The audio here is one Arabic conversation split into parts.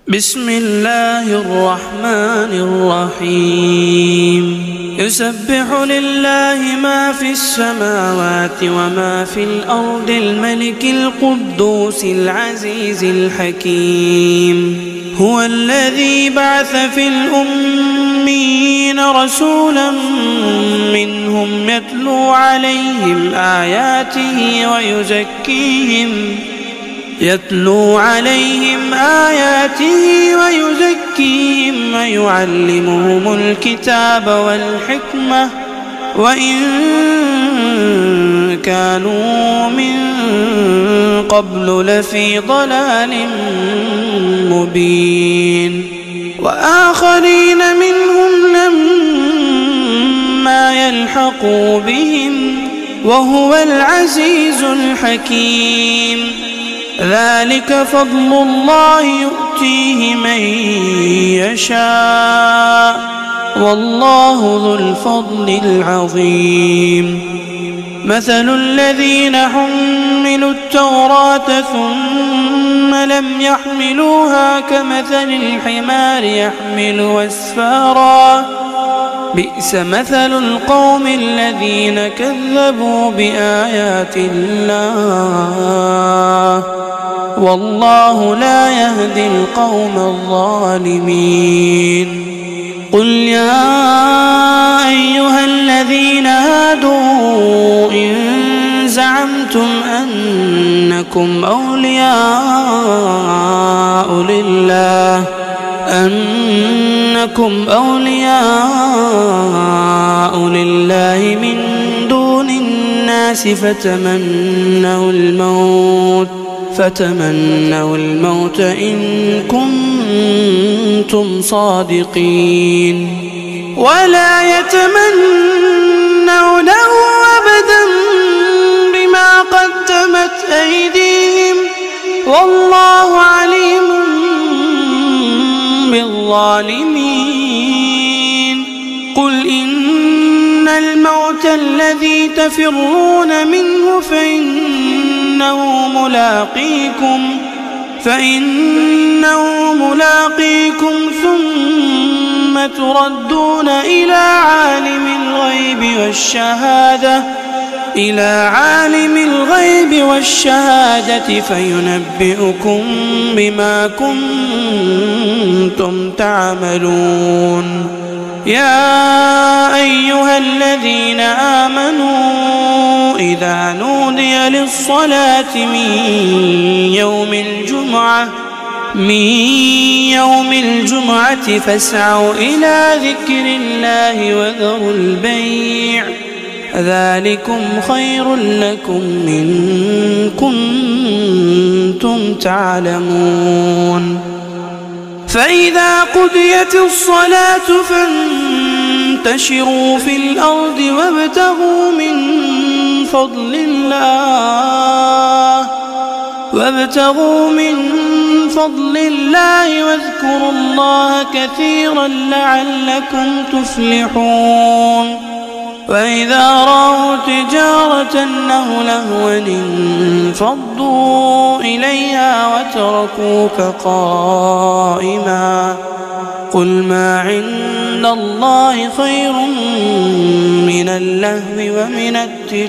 بسم الله الرحمن الرحيم يسبح لله ما في السماوات وما في الأرض الملك القدوس العزيز الحكيم هو الذي بعث في الأميين رسولا منهم يتلو عليهم آياته ويزكيهم ويعلمهم الكتاب والحكمة وإن كانوا من قبل لفي ضلال مبين وآخرين منهم لما يلحقوا بهم وهو العزيز الحكيم ذلك فضل الله يؤتيه من يشاء والله ذو الفضل العظيم مثل الذين حملوا التوراة ثم لم يحملوها كمثل الحمار يحمل أسفارا بئس مثل القوم الذين كذبوا بآيات الله والله لا يهدي القوم الظالمين قل يا أيها الذين هادوا إن زعمتم أنكم أولياء لله من دون الناس فتمنوا الموت إن كنتم صادقين ولا يتمنونه أبدا بما قدمت أيديهم والله عليم بالظالمين قل إن الموت الذي تفرون منه فإنه ملاقيكم ثم تردون إلى عالم الغيب والشهادة فينبئكم بما كنتم تعملون يا أيها الذين آمنوا إذا نودي للصلاة من يوم الجمعة فاسعوا إلى ذكر الله وذروا البيع ذلكم خير لكم إن كنتم تعلمون فإذا قضيت الصلاة فانتشروا في الأرض وابتغوا من فضل الله واذكروا الله كثيرا لعلكم تفلحون وإذا رأوا تجارة أو لهوا انفضوا إليها وتركوك قائما قل ما عند الله خير من اللهو ومن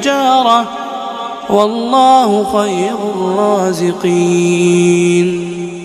التجارة والله خير الرازقين